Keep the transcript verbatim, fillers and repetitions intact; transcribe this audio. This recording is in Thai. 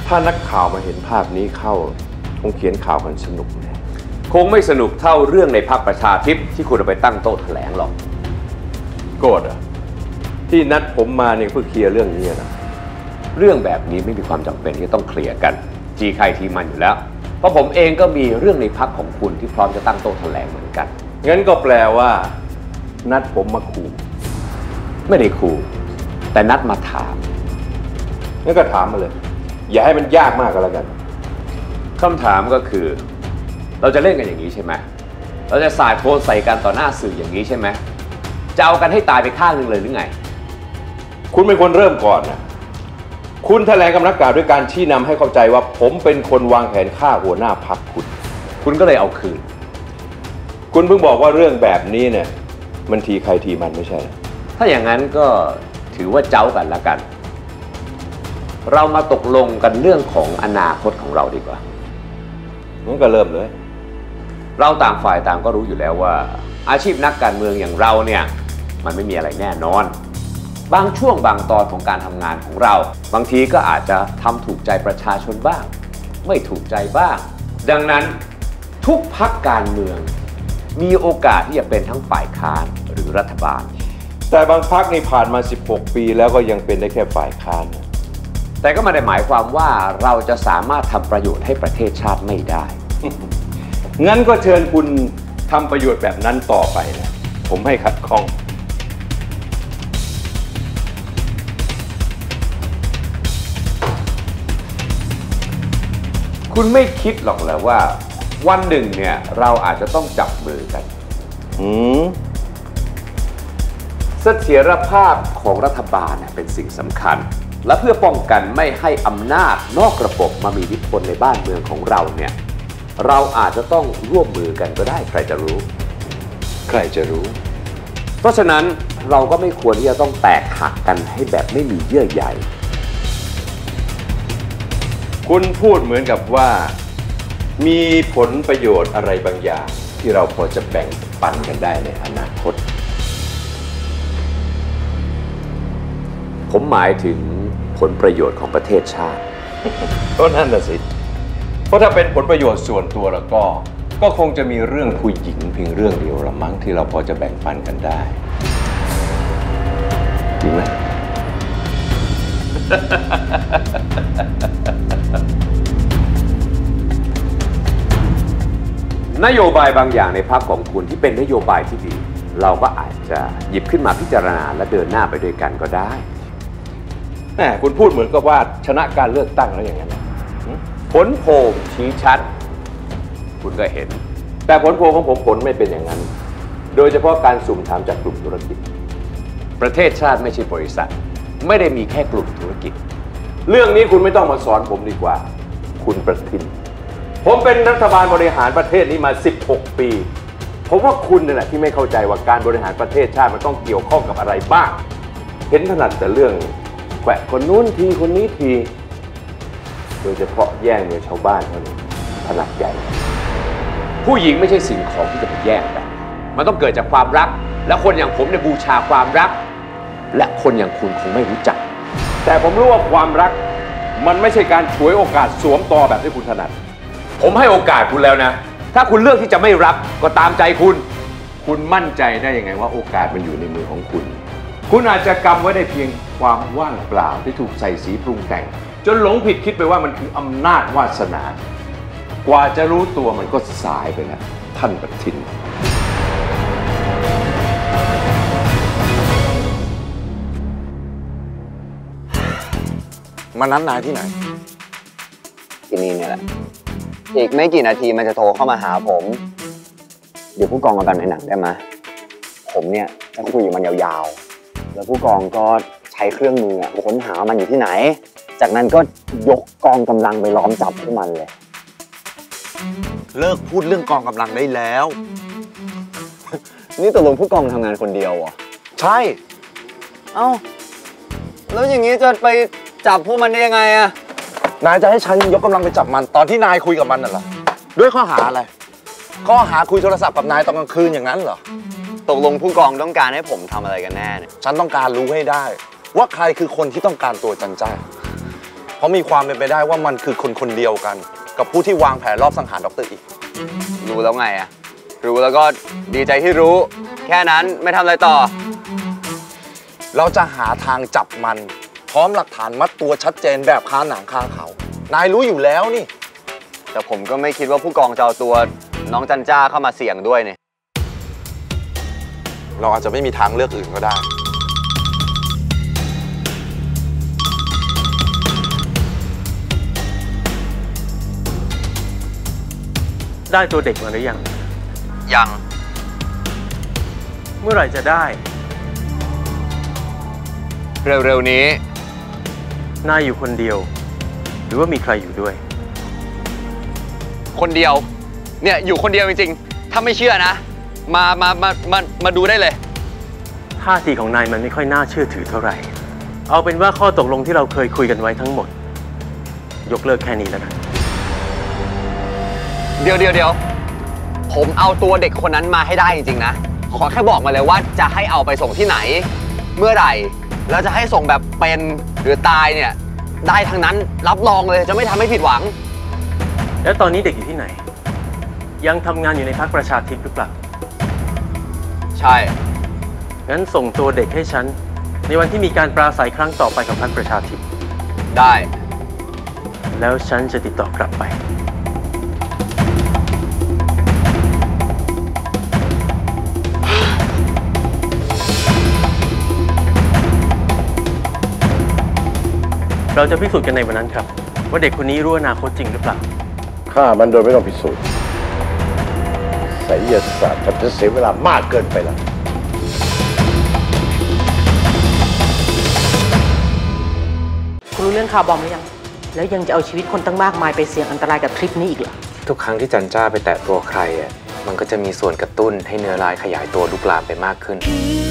ถ้านักข่าวมาเห็นภาพนี้เข้าคงเขียนข่าวกันสนุกแน่คงไม่สนุกเท่าเรื่องในพรรคประชาธิปไตยที่คุณเอาไปตั้งโต๊ะแถลงหรอกโกรธอ่ะที่นัดผมมาเนี่ยเพื่อเคลียร์เรื่องนี้นะเรื่องแบบนี้ไม่มีความจำเป็นที่ต้องเคลียร์กันจีใครทีมันอยู่แล้วเพราะผมเองก็มีเรื่องในพรรคของคุณที่พร้อมจะตั้งโต๊ะแถลงเหมือนกันงั้นก็แปลว่านัดผมมาขู่ไม่ได้ขู่แต่นัดมาถามงั้นก็ถามมาเลยอย่าให้มันยากมากก็แล้วกันคำถามก็คือเราจะเล่นกันอย่างนี้ใช่ไหมเราจะสาดโพลใส่กันต่อหน้าสื่ออย่างนี้ใช่ไหมจะเอากันให้ตายไปข้างหนึ่งเลยหรือไงคุณเป็นคนเริ่มก่อนนะคุณแถลงกับนักข่าวด้วยการชี้นำให้เข้าใจว่าผมเป็นคนวางแผนฆ่าหัวหน้าพรรคคุณคุณก็เลยเอาคืนคุณเพิ่งบอกว่าเรื่องแบบนี้เนี่ยมันทีใครทีมันไม่ใช่ถ้าอย่างนั้นก็ถือว่าเจ้ากันละกันเรามาตกลงกันเรื่องของอนาคตของเราดีกว่างั้นก็เริ่มเลยเราต่างฝ่ายต่างก็รู้อยู่แล้วว่าอาชีพนักการเมืองอย่างเราเนี่ยมันไม่มีอะไรแน่นอนบางช่วงบางตอนของการทำงานของเราบางทีก็อาจจะทำถูกใจประชาชนบ้างไม่ถูกใจบ้างดังนั้นทุกพรรคการเมืองมีโอกาสที่จะเป็นทั้งฝ่ายค้านหรือรัฐบาลแต่บางพรรคนี่ผ่านมาสิบหกปีแล้วก็ยังเป็นได้แค่ฝ่ายค้านแต่ก็ไม่ได้หมายความว่าเราจะสามารถทำประโยชน์ให้ประเทศชาติไม่ได้งั้นก็เชิญคุณทำประโยชน์แบบนั้นต่อไปนะผมไม่ขัดข้องคุณไม่คิดหรอกเหรอว่าวันหนึ่งเนี่ยเราอาจจะต้องจับมือกันอืมเสถียรภาพของรัฐบาลเป็นสิ่งสำคัญและเพื่อป้องกันไม่ให้อำนาจนอกระบบมามีอิทธิพลในบ้านเมืองของเราเนี่ยเราอาจจะต้องร่วมมือกันก็ได้ใครจะรู้ใครจะรู้เพราะฉะนั้นเราก็ไม่ควรที่จะต้องแตกหักกันให้แบบไม่มีเยื่อใยคุณพูดเหมือนกับว่ามีผลประโยชน์อะไรบางอย่างที่เราพอจะแบ่งปันกันได้ในอนาคตผมหมายถึงผลประโยชน์ของประเทศชาติก็นั่นน่ะสิเพราะถ้าเป็นผลประโยชน์ส่วนตัวแล้วก็ก็คงจะมีเรื่องผู้หญิงเพียงเรื่องเดียวละมั้งที่เราพอจะแบ่งปันกันได้จริงไหมนโยบายบางอย่างในพรรคของคุณที่เป็นนโยบายที่ดีเราก็อาจจะหยิบขึ้นมาพิจารณาและเดินหน้าไปด้วยกันก็ได้แหมคุณพูดเหมือนกับว่าชนะการเลือกตั้งแล้วอย่างนั้นผลโพลชี้ชัดคุณก็เห็นแต่ผลโพลของผมผลไม่เป็นอย่างนั้นโดยเฉพาะการสุ่มถามจากกลุ่มธุรกิจประเทศชาติไม่ใช่บริษัทไม่ได้มีแค่กลุ่มธุรกิจเรื่องนี้คุณไม่ต้องมาสอนผมดีกว่าคุณประทินผมเป็นรัฐบาลบริหารประเทศนี้มาสิบหกปีผมว่าคุณนี่แหละที่ไม่เข้าใจว่าการบริหารประเทศชาติมันต้องเกี่ยวข้องกับอะไรบ้างเห็นถนัดแต่เรื่องแขวะคนนู้นทีคนนี้ทีโดยเฉพาะแย่งเงินชาวบ้านเท่านั้นถนัดใหญ่ผู้หญิงไม่ใช่สิ่งของที่จะไปแย่งกันมันต้องเกิดจากความรักและคนอย่างผมเนี่ยบูชาความรักและคนอย่างคุณคงไม่รู้จักแต่ผมรู้ว่าความรักมันไม่ใช่การฉวยโอกาสสวมต่อแบบที่คุณถนัดผมให้โอกาสคุณแล้วนะถ้าคุณเลือกที่จะไม่รับก็ตามใจคุณคุณมั่นใจได้ยังไงว่าโอกาสมันอยู่ในมือของคุณคุณอาจจะกำไว้ได้เพียงความว่างเปล่าที่ถูกใส่สีปรุงแต่งจนหลงผิดคิดไปว่ามันคืออำนาจวาสนากว่าจะรู้ตัวมันก็สายไปแล้วท่านประทินมานัดนายที่ไหนที่นี่เนี่ยแหละอีกไม่กี่นาทีมันจะโทรเข้ามาหาผมเดี๋ยวผู้กองมากันในหนังได้ไหมผมเนี่ยจะคุยกับมันยาวๆแล้วผู้กองก็ใช้เครื่องมือค้นหามันอยู่ที่ไหนจากนั้นก็ยกกองกำลังไปล้อมจับพวกมันเลยเลิกพูดเรื่องกองกำลังได้แล้วนี่ตกลงผู้กองทำงานคนเดียวเหรอใช่เอ้าแล้วอย่างนี้จะไปจับพวกมันได้ยังไงอะนายจะให้ฉันยกกำลังไปจับมันตอนที่นายคุยกับมันน่ะเหรอด้วยข้อหาอะไรข้อหาคุยโทรศัพท์กับนายตอนกลางคืนอย่างนั้นเหรอตกลงผู้กองต้องการให้ผมทำอะไรกันแน่เนี่ยฉันต้องการรู้ให้ได้ว่าใครคือคนที่ต้องการตัวจันจ้าเพราะมีความเป็นไปได้ว่ามันคือคนคนเดียวกัน กับผู้ที่วางแผนรอบสังหารดรอีกรู้แล้วไงอะรู้แล้วก็ดีใจที่รู้ แค่นั้นไม่ทำอะไรต่อเราจะหาทางจับมัน พร้อมหลักฐานมัดตัวชัดเจนแบบคาหนังคาเขา นายรู้อยู่แล้วนี่แต่ผมก็ไม่คิดว่าผู้กองจะเอาตัวน้องจันจ้าเข้ามาเสี่ยงด้วยเนี่ยเราอาจจะไม่มีทางเลือกอื่นก็ได้ได้ตัวเด็กมาหรือยังยังเมื่อไหร่จะได้เร็วๆนี้นายอยู่คนเดียว หรือว่ามีใครอยู่ด้วยคนเดียว เนี่ยอยู่คนเดียวจริงๆ ถ้าไม่เชื่อนะ มา มา มา มา มาดูได้เลยท่าทีของนายมันไม่ค่อยน่าเชื่อถือเท่าไหร่ เอาเป็นว่าข้อตกลงที่เราเคยคุยกันไว้ทั้งหมด ยกเลิกแค่นี้แล้วกันเดี๋ยวเดี๋ยวเดี๋ยวผมเอาตัวเด็กคนนั้นมาให้ได้จริงๆนะ ขอแค่บอกมาเลยว่าจะให้เอาไปส่งที่ไหน เมื่อไหร่ แล้วจะให้ส่งแบบเป็นหรือตายเนี่ย ได้ทั้งนั้น รับรองเลยจะไม่ทำให้ผิดหวังแล้วตอนนี้เด็กอยู่ที่ไหน ยังทำงานอยู่ในพรรคประชาธิปไตยหรือเปล่าใช่งั้นส่งตัวเด็กให้ฉัน ในวันที่มีการปราศัยครั้งต่อไปของพรรคประชาธิปไตยได้แล้วฉันจะติดต่อกลับไป เราจะพิสูจน์กันในวันนั้นครับ ว่าเด็กคนนี้รู้อนาคตจริงหรือเปล่าฆ่ามันโดยไม่ต้องพิสูจน์ไสยศาสตร์มันจะเสียเวลามากเกินไปแล้วคุณรู้เรื่องคาร์บอมหรือยัง แล้วยังจะเอาชีวิตคนตั้งมากมายไปเสี่ยงอันตรายกับทริปนี้อีกเหรอทุกครั้งที่จันจ้าไปแตะตัวใครอ่ะ มันก็จะมีส่วนกระตุ้นให้เนื้อร้ายขยายตัวลุกลามไปมากขึ้นคือ